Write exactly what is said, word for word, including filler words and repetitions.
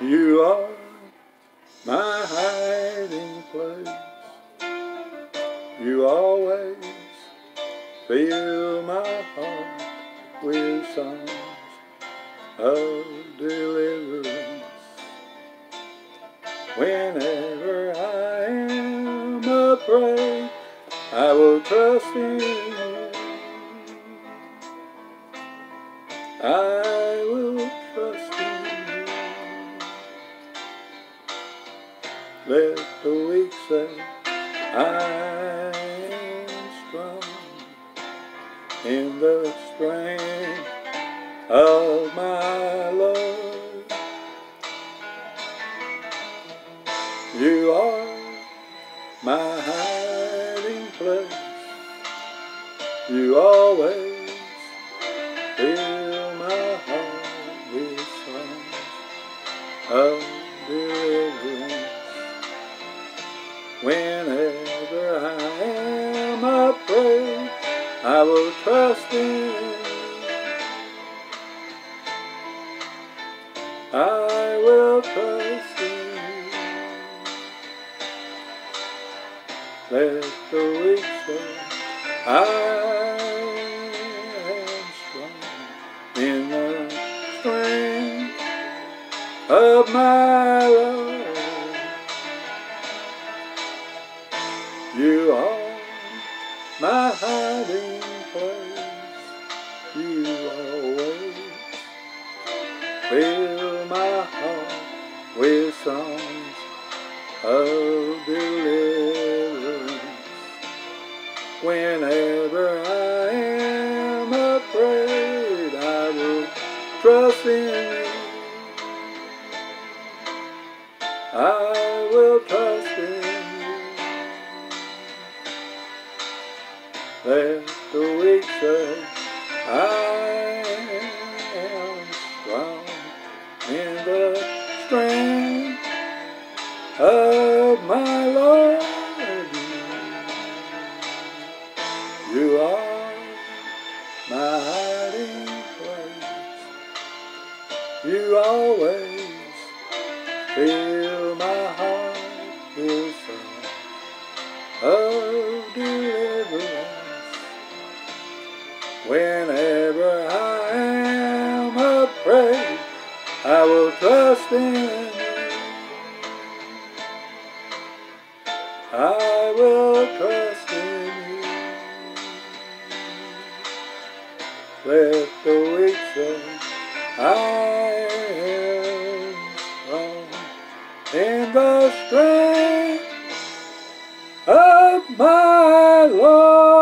You are my hiding place. You always fill my heart with songs of deliverance. Whenever I am afraid, I will trust in you. I will trust in you. Let the weak say, I am strong in the strength of my Lord. You are my hiding place. You always fill my heart with songs of deliverance. Whenever I am afraid, I will trust in you. I will trust in you. Let the weak say, I am strong in the strength of my Lord. You are my hiding place. You always fill my heart with songs of deliverance. Whenever I am afraid, I will trust in you. I will trust in you. Let the weak say, I am strong in the strength of my Lord. You are my hiding place. You always fill my heart with songs of deliverance. Whenever I am afraid, I will trust in you. I will trust in you. Let the weak say, I am strong in the strength of my Lord.